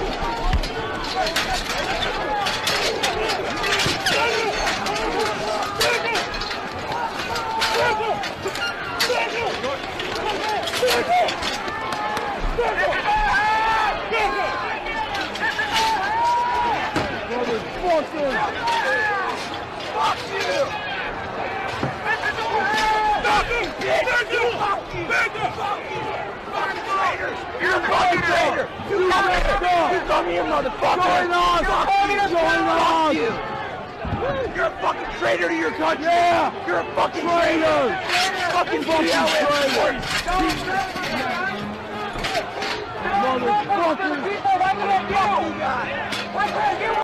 You're a fucking traitor! You come here, motherfucker! Fuck you! You're a fucking traitor to your country! Yeah! You're a fucking traitor! Fucking traitor! Motherfucker!